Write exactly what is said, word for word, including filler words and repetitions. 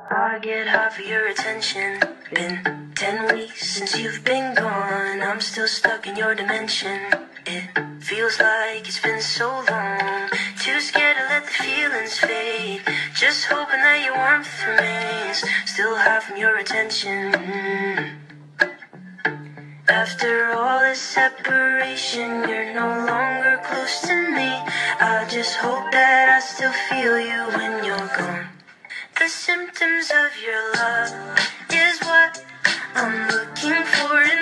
I get half of your attention. Been ten weeks since you've been gone. I'm still stuck in your dimension. It feels like it's been so long. Too scared to let the feelings fade. Just hoping that your warmth remains. Still half from your attention. Mm. After all this separation, you're no longer close to me. I just hope that I still feel you when you're gone. The symptoms of your love is what I'm looking for.